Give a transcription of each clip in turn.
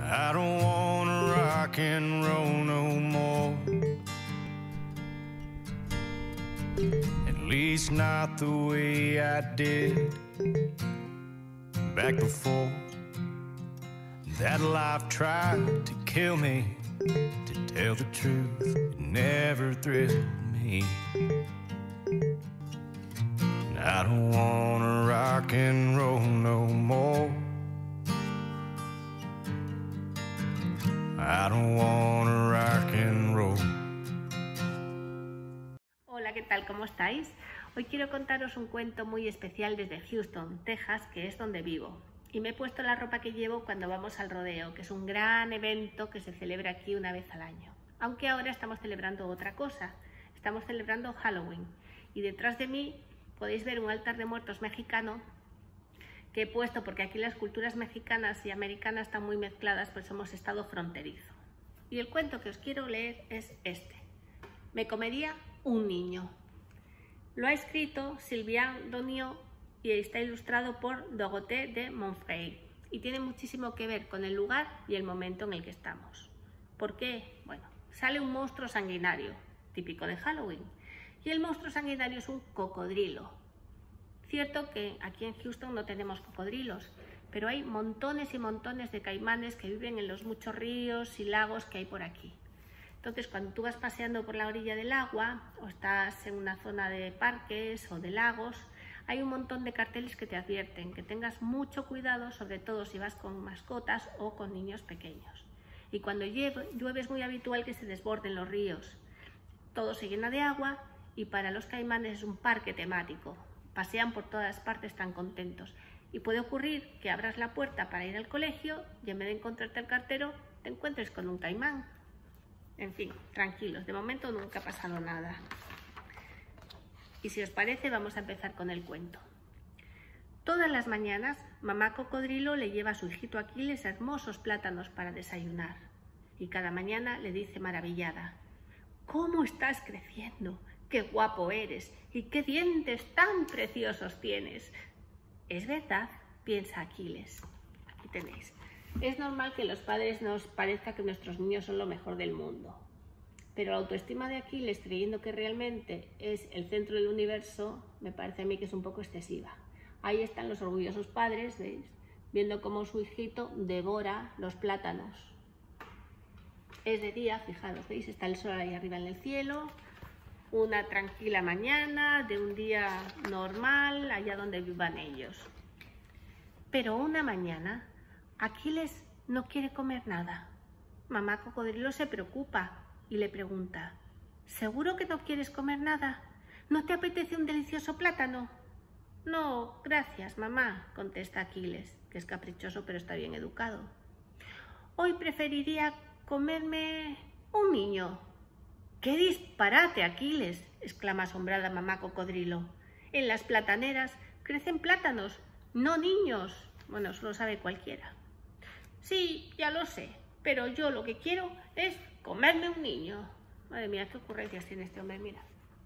I don't wanna rock and roll no more. At least not the way I did back before. That life tried to kill me. To tell the truth, it never thrilled me. I don't wanna rock and roll no more. I don't wanna rock and roll. Hola, ¿qué tal? ¿Cómo estáis? Hoy quiero contaros un cuento muy especial desde Houston, Texas, que es donde vivo. Y me he puesto la ropa que llevo cuando vamos al rodeo, que es un gran evento que se celebra aquí una vez al año. Aunque ahora estamos celebrando otra cosa, estamos celebrando Halloween. Y detrás de mí podéis ver un altar de muertos mexicano que he puesto porque aquí las culturas mexicanas y americanas están muy mezcladas, pues somos estado fronterizo. Y el cuento que os quiero leer es este. Me comería un niño. Lo ha escrito Sylviane Doniot y está ilustrado por Dorothée de Montfrey. Y tiene muchísimo que ver con el lugar y el momento en el que estamos. ¿Por qué? Bueno, sale un monstruo sanguinario, típico de Halloween. Y el monstruo sanguinario es un cocodrilo. Cierto que aquí en Houston no tenemos cocodrilos, pero hay montones y montones de caimanes que viven en los muchos ríos y lagos que hay por aquí. Entonces, cuando tú vas paseando por la orilla del agua o estás en una zona de parques o de lagos, hay un montón de carteles que te advierten que tengas mucho cuidado, sobre todo si vas con mascotas o con niños pequeños. Y cuando llueve es muy habitual que se desborden los ríos. Todo se llena de agua y para los caimanes es un parque temático. Pasean por todas partes tan contentos. Y puede ocurrir que abras la puerta para ir al colegio y en vez de encontrarte al cartero, te encuentres con un caimán. En fin, tranquilos, de momento nunca ha pasado nada. Y si os parece, vamos a empezar con el cuento. Todas las mañanas, mamá cocodrilo le lleva a su hijito Aquiles hermosos plátanos para desayunar. Y cada mañana le dice maravillada: ¿cómo estás creciendo? ¡Qué guapo eres! ¡Y qué dientes tan preciosos tienes! Es verdad, piensa Aquiles. Aquí tenéis. Es normal que los padres nos parezca que nuestros niños son lo mejor del mundo. Pero la autoestima de Aquiles, creyendo que realmente es el centro del universo, me parece a mí que es un poco excesiva. Ahí están los orgullosos padres, ¿veis? Viendo cómo su hijito devora los plátanos. Es de día, fijaros, ¿veis? Está el sol ahí arriba en el cielo. Una tranquila mañana de un día normal allá donde vivan ellos. Pero una mañana Aquiles no quiere comer nada. Mamá cocodrilo se preocupa y le pregunta: ¿seguro que no quieres comer nada? ¿No te apetece un delicioso plátano? No, gracias, mamá, contesta Aquiles, que es caprichoso pero está bien educado. Hoy preferiría comerme un niño. ¡Qué disparate, Aquiles!, exclama asombrada mamá cocodrilo. En las plataneras crecen plátanos, no niños. Bueno, eso lo sabe cualquiera. Sí, ya lo sé, pero yo lo que quiero es comerme un niño. Madre mía, qué ocurrencias tiene este hombre, mira.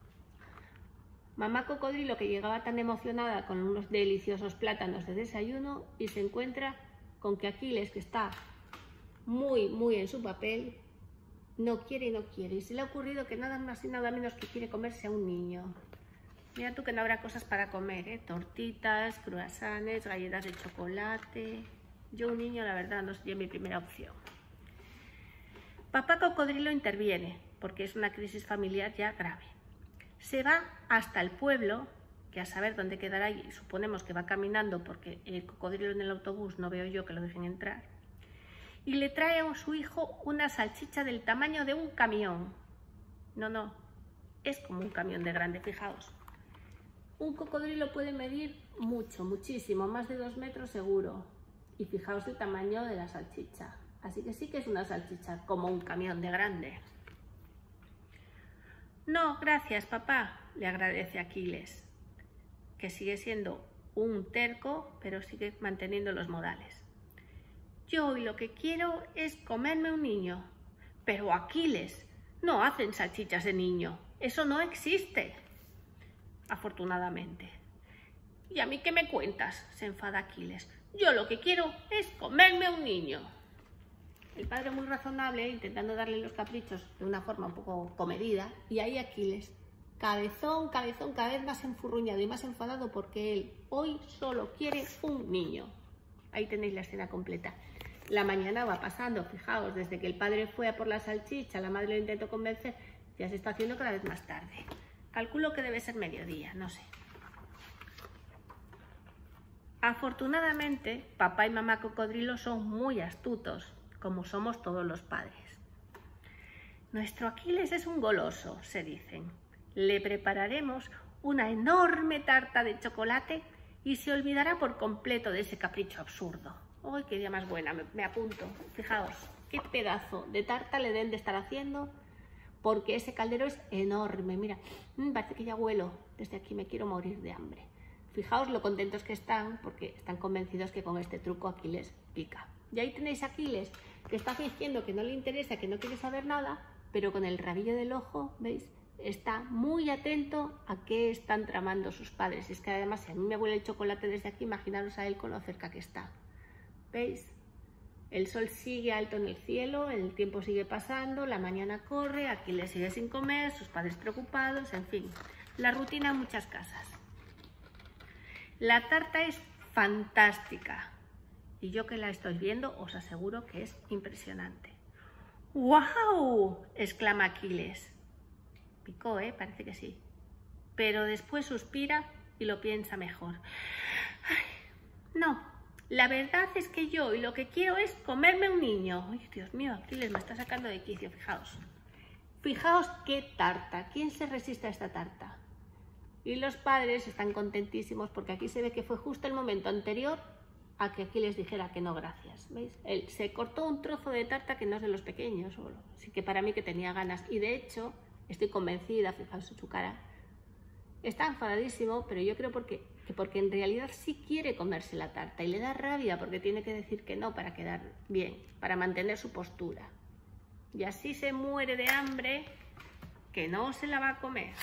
Mamá cocodrilo, que llegaba tan emocionada con unos deliciosos plátanos de desayuno, y se encuentra con que Aquiles, que está muy en su papel, no quiere y no quiere. Y se le ha ocurrido que nada más y nada menos que quiere comerse a un niño. Mira tú que no habrá cosas para comer, ¿eh? Tortitas, croissants, galletas de chocolate. Yo un niño, la verdad, no sería mi primera opción. Papá cocodrilo interviene, porque es una crisis familiar ya grave. Se va hasta el pueblo, que a saber dónde quedará, y suponemos que va caminando porque el cocodrilo en el autobús no veo yo que lo dejen entrar. Y le trae a su hijo una salchicha del tamaño de un camión. No, es como un camión de grande, fijaos. Un cocodrilo puede medir muchísimo, más de 2 metros seguro. Y fijaos el tamaño de la salchicha. Así que sí que es una salchicha como un camión de grande. No, gracias, papá, le agradece Aquiles, que sigue siendo un terco, pero sigue manteniendo los modales. Yo hoy lo que quiero es comerme un niño. Pero Aquiles, no hacen salchichas de niño. Eso no existe. Afortunadamente. ¿Y a mí qué me cuentas?, se enfada Aquiles. Yo lo que quiero es comerme un niño. El padre muy razonable, intentando darle los caprichos de una forma un poco comedida, y ahí Aquiles, cabezón, cada vez más enfurruñado y más enfadado porque él hoy solo quiere un niño. Ahí tenéis la escena completa. La mañana va pasando, fijaos, desde que el padre fue a por la salchicha, la madre lo intentó convencer, ya se está haciendo cada vez más tarde. Calculo que debe ser mediodía, no sé. Afortunadamente, papá y mamá cocodrilo son muy astutos, como somos todos los padres. Nuestro Aquiles es un goloso, se dicen. Le prepararemos una enorme tarta de chocolate y se olvidará por completo de ese capricho absurdo. ¡Ay, qué idea más buena! Me apunto. Fijaos, qué pedazo de tarta le deben de estar haciendo, porque ese caldero es enorme. Mira, parece que ya huelo. Desde aquí me quiero morir de hambre. Fijaos lo contentos que están, porque están convencidos que con este truco Aquiles pica. Y ahí tenéis a Aquiles, que está fingiendo que no le interesa, que no quiere saber nada, pero con el rabillo del ojo, ¿veis? Está muy atento a qué están tramando sus padres. Es que además, si a mí me huele el chocolate desde aquí, imaginaros a él con lo cerca que está. ¿Veis? El sol sigue alto en el cielo, el tiempo sigue pasando, la mañana corre, Aquiles sigue sin comer, sus padres preocupados, en fin, la rutina en muchas casas. La tarta es fantástica y yo que la estoy viendo os aseguro que es impresionante. ¡Guau! Exclama Aquiles. Picó, parece que sí. Pero después suspira y lo piensa mejor. Ay, no, la verdad es que yo y lo que quiero es comerme un niño. Ay, Dios mío, Aquiles me está sacando de quicio, fijaos. Fijaos qué tarta. ¿Quién se resiste a esta tarta? Y los padres están contentísimos porque aquí se ve que fue justo el momento anterior a que Aquiles dijera que no, gracias. ¿Veis? Él se cortó un trozo de tarta que no es de los pequeños solo. Así que para mí que tenía ganas. Y de hecho, estoy convencida, fijaos en su cara, está enfadadísimo, pero yo creo porque en realidad sí quiere comerse la tarta y le da rabia porque tiene que decir que no para quedar bien, para mantener su postura. Y así se muere de hambre que no se la va a comer.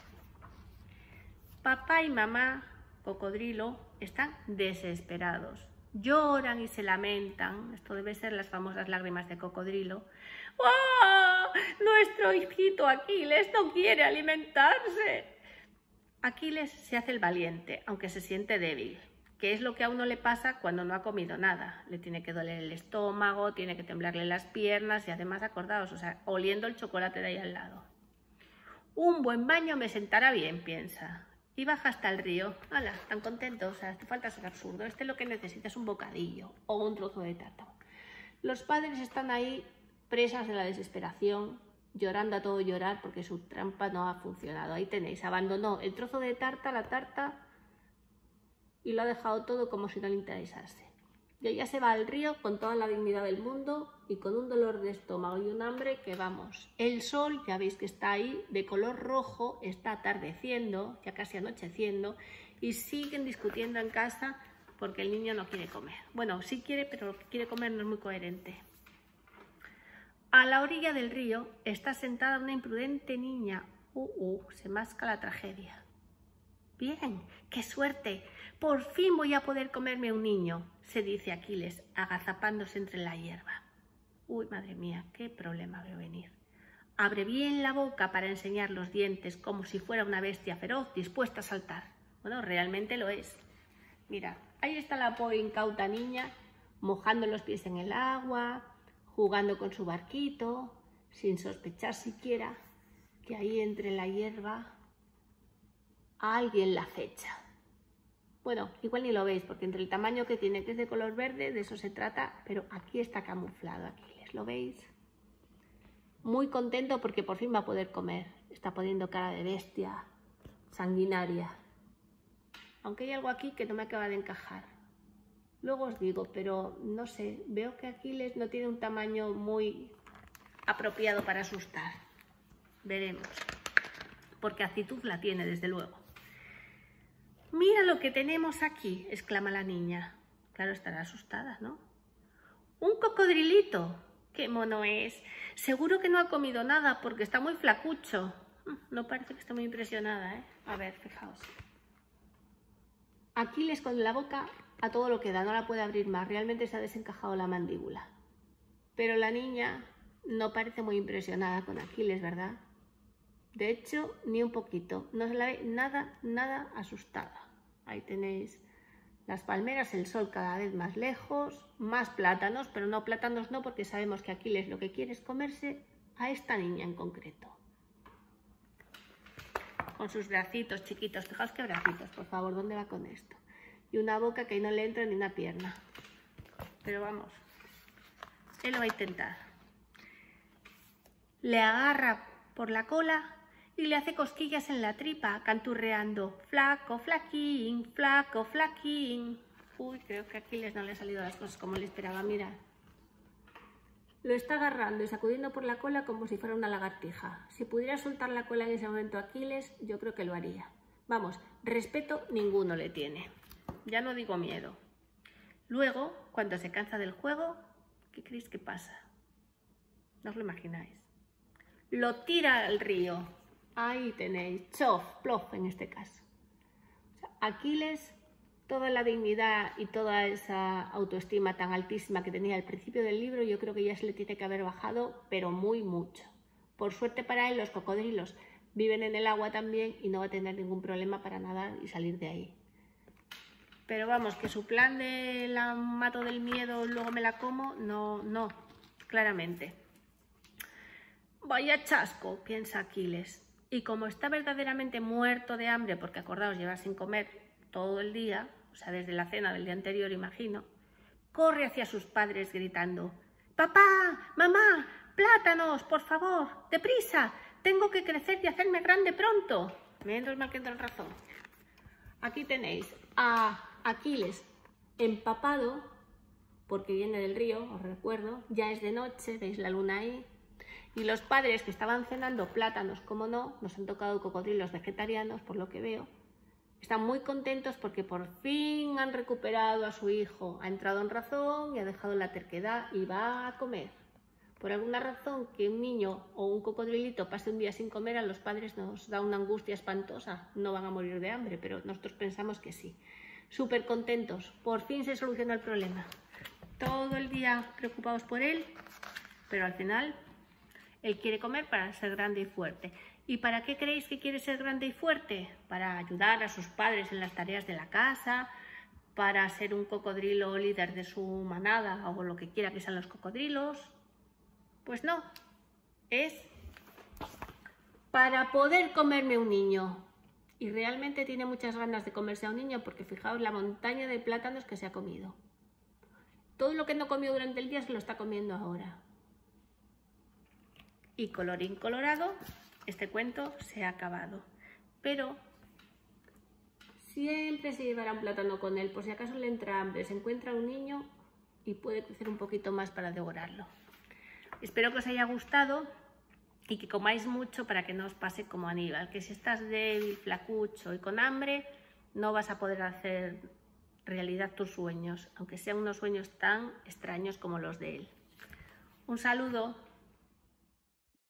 Papá y mamá cocodrilo están desesperados. Lloran y se lamentan. Esto debe ser las famosas lágrimas de cocodrilo. ¡Oh! Nuestro hijito Aquiles no quiere alimentarse. Aquiles se hace el valiente, aunque se siente débil, que es lo que a uno le pasa cuando no ha comido nada. Le tiene que doler el estómago, tiene que temblarle las piernas y además, acordaos, o sea, oliendo el chocolate de ahí al lado. Un buen baño me sentará bien, piensa. Y baja hasta el río. ¡Hala! Tan contento. O sea, hace falta ser absurdo. Lo que necesita es un bocadillo o un trozo de tarta. Los padres están ahí presas de la desesperación, llorando a todo llorar porque su trampa no ha funcionado. Ahí tenéis, abandonó el trozo de tarta, la tarta, y lo ha dejado todo como si no le interesase. Y ella se va al río con toda la dignidad del mundo y con un dolor de estómago y un hambre que vamos. El sol, ya veis que está ahí, de color rojo, está atardeciendo, ya casi anocheciendo, y siguen discutiendo en casa porque el niño no quiere comer. Bueno, sí quiere, pero lo que quiere comer no es muy coherente. A la orilla del río está sentada una imprudente niña. Se masca la tragedia. Bien, qué suerte. Por fin voy a poder comerme un niño, se dice Aquiles, agazapándose entre la hierba. Uy, madre mía, qué problema veo venir. Abre bien la boca para enseñar los dientes como si fuera una bestia feroz dispuesta a saltar. Bueno, realmente lo es. Mira, ahí está la pobre incauta niña, mojando los pies en el agua, jugando con su barquito, sin sospechar siquiera que ahí entre la hierba alguien la acecha. Bueno, igual ni lo veis, porque entre el tamaño que tiene, que es de color verde, de eso se trata, pero aquí está camuflado Aquiles, ¿lo veis? Muy contento porque por fin va a poder comer. Está poniendo cara de bestia sanguinaria. Aunque hay algo aquí que no me acaba de encajar. Luego os digo, pero no sé, veo que Aquiles no tiene un tamaño muy apropiado para asustar. Veremos. Porque actitud la tiene, desde luego. Mira lo que tenemos aquí, exclama la niña. Claro, estará asustada, ¿no? ¡Un cocodrilito! ¡Qué mono es! Seguro que no ha comido nada porque está muy flacucho. No parece que esté muy impresionada, ¿eh? A ver, fijaos. Aquiles con la boca a todo lo que da, no la puede abrir más. Realmente se ha desencajado la mandíbula. Pero la niña no parece muy impresionada con Aquiles, ¿verdad? De hecho, ni un poquito. No se la ve nada asustada. Ahí tenéis las palmeras, el sol cada vez más lejos, más plátanos, pero no plátanos no, porque sabemos que Aquiles lo que quiere es comerse a esta niña en concreto. Con sus bracitos chiquitos, fijaos qué bracitos, por favor, ¿dónde va con esto? Y una boca que ahí no le entra ni una pierna. Pero vamos, él lo va a intentar. Le agarra por la cola y le hace cosquillas en la tripa, canturreando, flaco, flaquín, flaco, flaquín. Uy, creo que a Aquiles no le han salido las cosas como le esperaba, mirad. Lo está agarrando y sacudiendo por la cola como si fuera una lagartija. Si pudiera soltar la cola en ese momento a Aquiles, yo creo que lo haría. Vamos, respeto ninguno le tiene. Ya no digo miedo. Luego, cuando se cansa del juego, ¿qué creéis que pasa? No os lo imagináis. Lo tira al río. Ahí tenéis, chof, plof en este caso. O sea, Aquiles, toda la dignidad y toda esa autoestima tan altísima que tenía al principio del libro, yo creo que ya se le tiene que haber bajado, pero muy mucho. Por suerte para él, los cocodrilos viven en el agua también y no va a tener ningún problema para nadar y salir de ahí. Pero vamos, que su plan de la mato del miedo, luego me la como, no, claramente. Vaya chasco, piensa Aquiles. Y como está verdaderamente muerto de hambre, porque acordaos, lleva sin comer todo el día, o sea, desde la cena del día anterior, imagino, corre hacia sus padres gritando: ¡Papá! ¡Mamá! ¡Plátanos, por favor! ¡Deprisa! ¡Tengo que crecer y hacerme grande pronto! Menos mal que tengo razón. Aquí tenéis a Aquiles empapado, porque viene del río, os recuerdo, ya es de noche, veis la luna ahí. Y los padres que estaban cenando plátanos, como no, nos han tocado cocodrilos vegetarianos, por lo que veo, están muy contentos porque por fin han recuperado a su hijo. Ha entrado en razón y ha dejado la terquedad y va a comer. Por alguna razón que un niño o un cocodrilito pase un día sin comer, a los padres nos da una angustia espantosa. No van a morir de hambre, pero nosotros pensamos que sí. Súper contentos, por fin se soluciona el problema. Todo el día preocupados por él, pero al final él quiere comer para ser grande y fuerte. ¿Y para qué creéis que quiere ser grande y fuerte? Para ayudar a sus padres en las tareas de la casa, para ser un cocodrilo líder de su manada o lo que quiera que sean los cocodrilos. Pues no, es para poder comerme un niño. Y realmente tiene muchas ganas de comerse a un niño porque fijaos la montaña de plátanos que se ha comido. Todo lo que no comió durante el día se lo está comiendo ahora. Y colorín colorado, este cuento se ha acabado. Pero siempre se llevará un plátano con él, por si acaso le entra hambre, se encuentra un niño y puede crecer un poquito más para devorarlo. Espero que os haya gustado y que comáis mucho para que no os pase como Aníbal, que si estás débil, flacucho y con hambre, no vas a poder hacer realidad tus sueños, aunque sean unos sueños tan extraños como los de él. Un saludo.